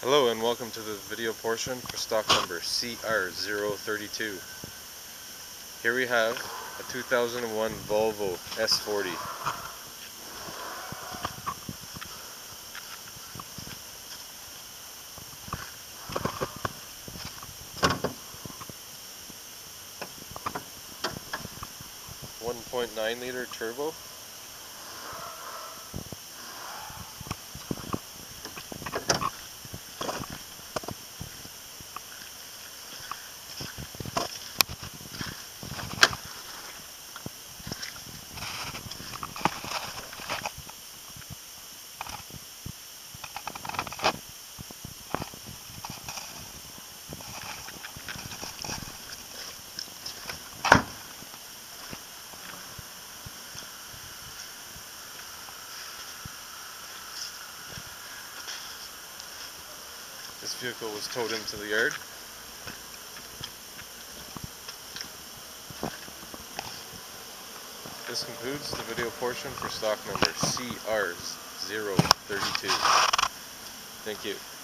Hello and welcome to the video portion for stock number CR032. Here we have a 2001 Volvo S40. .9 liter turbo. This vehicle was towed into the yard. This concludes the video portion for stock number CR032. Thank you.